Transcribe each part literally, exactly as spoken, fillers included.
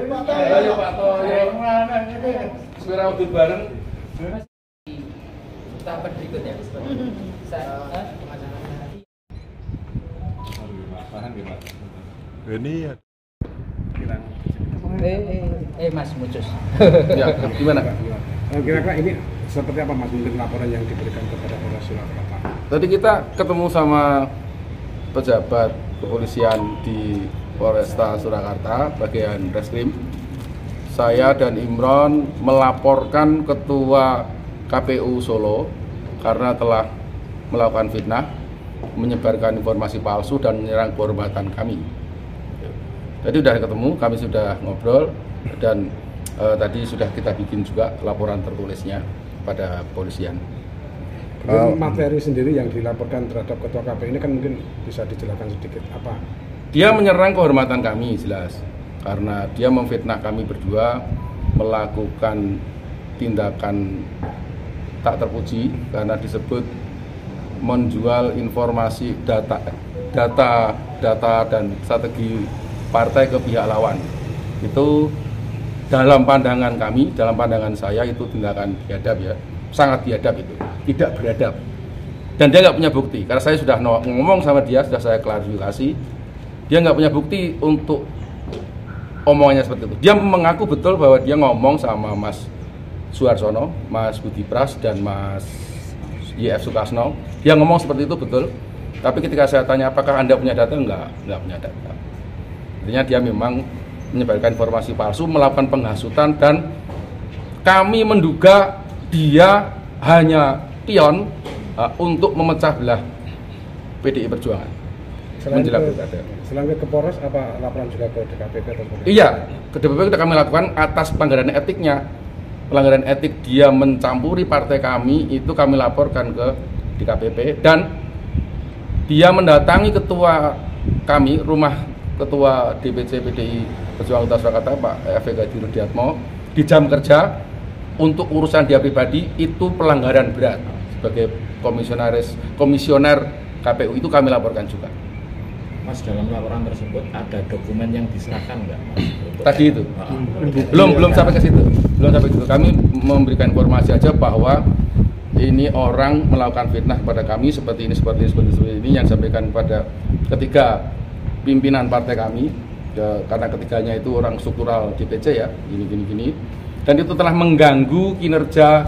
Ayo Pak Toyo, mana ini? Sepira udut bareng. Tahapan berikutnya. Saya Ini ya. eh, eh, eh Mas Mucus. Ya, gimana? Kira-kira ini seperti apa Mas mungkin laporan yang diberikan kepada Polres Surakarta? Tadi kita ketemu sama pejabat kepolisian di Polresta Surakarta bagian Reskrim. Saya dan Imron melaporkan Ketua K P U Solo karena telah melakukan fitnah, menyebarkan informasi palsu dan menyerang kehormatan kami. Tadi sudah ketemu, kami sudah ngobrol dan eh, tadi sudah kita bikin juga laporan tertulisnya pada kepolisian. Kemudian materi sendiri yang dilaporkan terhadap Ketua K P U ini kan mungkin bisa dijelaskan sedikit apa? Dia menyerang kehormatan kami jelas karena dia memfitnah kami berdua, melakukan tindakan tak terpuji karena disebut menjual informasi data data data dan strategi partai ke pihak lawan. Itu dalam pandangan kami, dalam pandangan saya itu tindakan biadab ya, sangat biadab itu, tidak beradab. Dan dia nggak punya bukti, karena saya sudah ngomong sama dia, sudah saya klarifikasi, dia nggak punya bukti untuk omongannya seperti itu. Dia mengaku betul bahwa dia ngomong sama Mas Suarsono, Mas Budi Pras, dan Mas Y F Sukasno. Dia ngomong seperti itu betul, tapi ketika saya tanya apakah Anda punya data, enggak, enggak punya data. Artinya dia memang menyebarkan informasi palsu, melakukan penghasutan, dan kami menduga dia hanya pion uh, untuk memecah belah P D I Perjuangan. Selain Menjelang ke, pilkada. selain ke Polres, apa laporan juga ke D K P P atau seperti Iya, ke D P P sudah kami lakukan atas pelanggaran etiknya. Pelanggaran etik dia mencampuri partai kami, itu kami laporkan ke D K P P, dan dia mendatangi ketua kami, rumah Ketua D P C P D I Perjuangan Kota Surakarta, Pak F V Gadi Rudiatmo, di jam kerja untuk urusan dia pribadi. Itu pelanggaran berat. Sebagai komisionaris komisioner K P U itu kami laporkan juga. Mas, dalam laporan tersebut ada dokumen yang diserahkan nggak, Mas? Tadi itu belum belum sampai ke situ, belum sampai ke situ. Kami memberikan informasi aja bahwa ini orang melakukan fitnah kepada kami seperti ini, seperti ini, seperti ini, seperti ini yang disampaikan pada ketiga pimpinan partai kami, ya, karena ketiganya itu orang struktural D P C ya, gini gini gini, dan itu telah mengganggu kinerja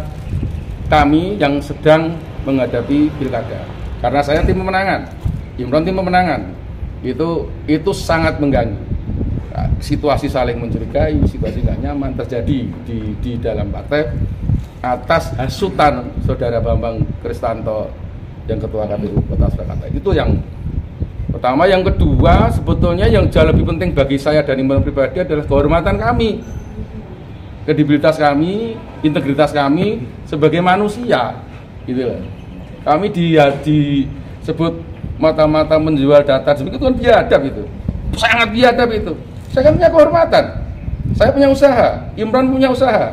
kami yang sedang menghadapi pilkada. Karena saya tim pemenangan, Imron tim pemenangan, itu itu sangat mengganggu. Nah, situasi saling mencurigai, situasi nggak nyaman terjadi di di dalam partai atas hasutan Saudara Bambang Kristanto yang Ketua K P U Kota Surakarta. Itu yang pertama. Yang kedua, sebetulnya yang jauh lebih penting bagi saya dan Imron pribadi adalah kehormatan kami, kredibilitas kami, integritas kami sebagai manusia, gitu loh. Kami dia disebut mata-mata menjual data, itu kan biadab itu, sangat biadab itu. Saya kan punya kehormatan, saya punya usaha, Imron punya usaha,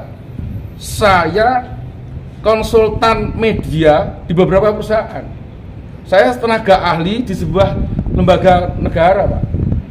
saya konsultan media di beberapa perusahaan, saya tenaga ahli di sebuah lembaga negara, Pak.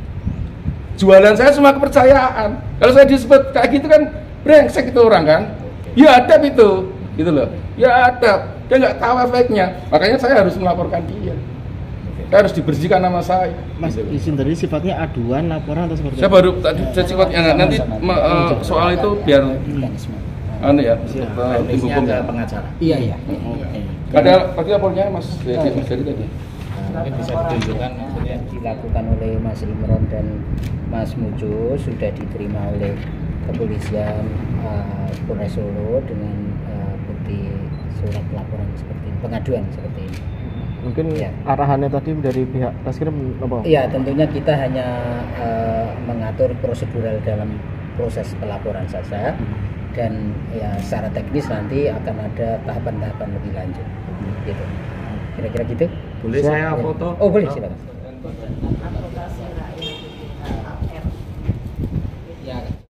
Jualan saya semua kepercayaan. Kalau saya disebut kayak gitu kan brengsek itu orang kan. Ya adab itu, gitu loh. Ya adab. Dia nggak tahu efeknya. Makanya saya harus melaporkan dia. Saya harus dibersihkan nama saya. Mas, izin tadi sifatnya aduan, laporan atau seperti Saya baru tadi saya sifatnya nanti uh, soal itu biar anu ya, tim hukumnya pengacara. Iya iya. Ada tadi lapornya Mas Dedi, Mas Dedi tadi. Mungkin bisa ditunjukkan Yang dilakukan oleh Mas Imron dan Mas Mucus sudah diterima oleh kepolisian uh, Polres Solo dengan uh, bukti surat laporan seperti ini, pengaduan seperti ini. mungkin ya. Arahannya tadi dari pihak Reskrim apa? Iya, tentunya kita hanya uh, mengatur prosedural dalam proses pelaporan saja, dan ya secara teknis nanti akan ada tahapan-tahapan lebih lanjut, gitu. Kira-kira gitu? Boleh saya foto? Oh boleh, silakan. Ya.